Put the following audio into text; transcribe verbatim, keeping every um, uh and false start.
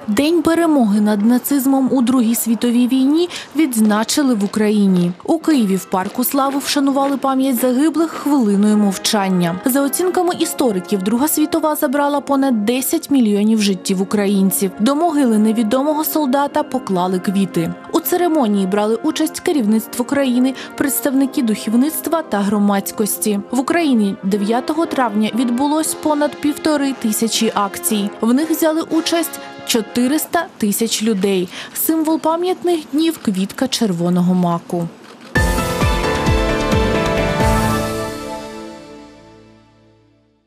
День перемоги над нацизмом у Другій світовій війні відзначили в Україні. У Києві в Парку Слави вшанували пам'ять загиблих хвилиною мовчання. За оцінками істориків, Друга світова забрала понад десять мільйонів життів українців. До могили невідомого солдата поклали квіти. У церемонії брали участь керівництво країни, представники духовництва та громадськості. В Україні дев'ятого травня відбулось понад півтори тисячі акцій. В них взяли участь чотириста тисяч людей. Символ пам'ятних днів – квітка червоного маку.